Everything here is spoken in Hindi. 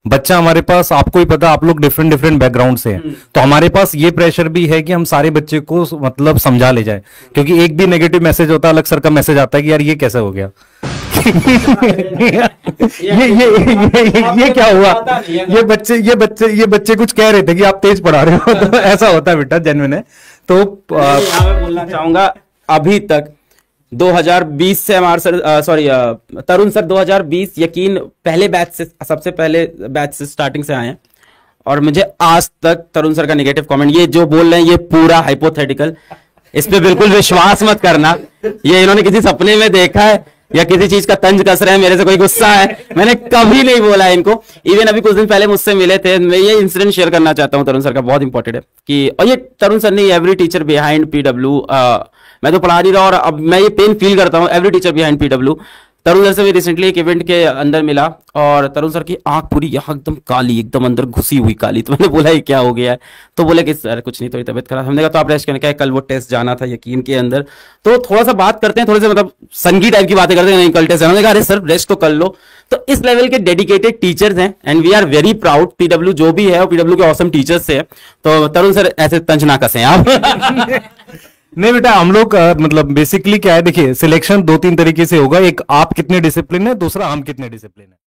बच्चा हमारे पास, आपको ही पता, आप लोग डिफरेंट डिफरेंट बैकग्राउंड से हैं, तो हमारे पास ये प्रेशर भी है कि हम सारे बच्चे को मतलब समझा ले जाए, क्योंकि एक भी नेगेटिव मैसेज होता है, अलग सर का मैसेज आता है कि यार ये कैसे हो गया। ये क्या हुआ, ये बच्चे कुछ कह रहे थे कि आप तेज पढ़ा रहे हो, तो ऐसा होता है बेटा, जेन्युइन है। तो यहाँ मैं बोलना चाहूंगा, अभी तक 2020 से हमारे सर, सॉरी तरुण सर 2020 यकीन पहले बैच से, सबसे पहले बैच से स्टार्टिंग से आए हैं, और मुझे आज तक तरुण सर का नेगेटिव कमेंट, ये जो बोल रहे हैं ये पूरा हाइपोथेटिकल, इस पे बिल्कुल विश्वास मत करना, ये इन्होंने किसी सपने में देखा है या किसी चीज का तंज कस रहे हैं, मेरे से कोई गुस्सा है, मैंने कभी नहीं बोला है इनको। इवन अभी कुछ दिन पहले मुझसे मिले थे, मैं ये इंसिडेंट शेयर करना चाहता हूँ तरुण सर का, बहुत इंपॉर्टेंट है कि, और ये तरुण सर नहीं, एवरी टीचर बिहाइंड पीडब्ल्यू, मैं तो पढ़ा नहीं रहा और अब मैं ये पेन फील करता हूँ, every teacher behind PW. Tarun sir से भी रिसेंटली एक इवेंट के अंदर मिला, और तरुण सर की आंख पूरी यहाँ एकदम काली, एकदम अंदर घुसी हुई काली, तो मैंने बोला ये क्या हो गया है, तो बोले कि सर कुछ नहीं, थोड़ी तबीयत खराब। हमने कहा तो आप रेस्ट करने क्या, कल वो टेस्ट जाना था यकीन के अंदर, तो थोड़ा सा बात करते हैं, थोड़े से मतलब संगी टाइप की बातें करते हैं, नहीं कल टेस्ट, हमने कहा अरे सर रेस्ट तो कर लो। तो इस लेवल के डेडिकेटेड टीचर्स हैं, and we are very proud, PW जो भी है और पीडब्ल्यू के ऑसम टीचर्स से है। तो तरुण सर ऐसे तंज ना कसें आप। नहीं बेटा, हम लोग मतलब बेसिकली क्या है, देखिए सिलेक्शन दो तीन तरीके से होगा, एक आप कितने डिसिप्लिन है, दूसरा हम कितने डिसिप्लिन है।